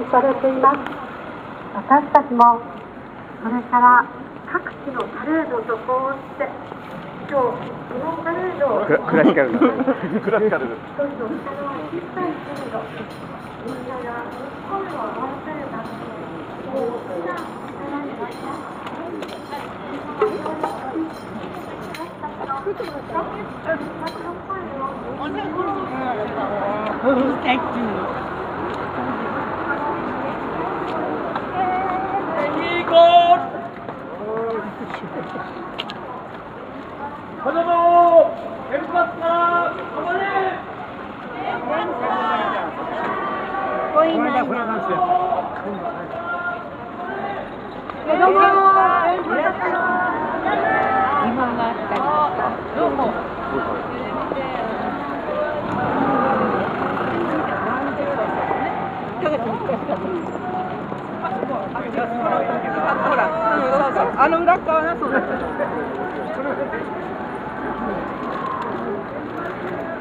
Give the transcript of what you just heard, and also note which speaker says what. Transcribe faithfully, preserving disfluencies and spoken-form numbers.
Speaker 1: されています。私たちもこれから各地のパレードとこうして今日このパレードを
Speaker 2: クラシカルなクラシカル
Speaker 1: 一つの下の小さいパレードみんなが声を合わせるだけで大きな力になります。
Speaker 3: 子供を原発から守れ。
Speaker 4: これだこれなんですよ。
Speaker 1: 子供を原発から
Speaker 4: 日本があったりとか。どうも。ほら、あの裏側がそうだった。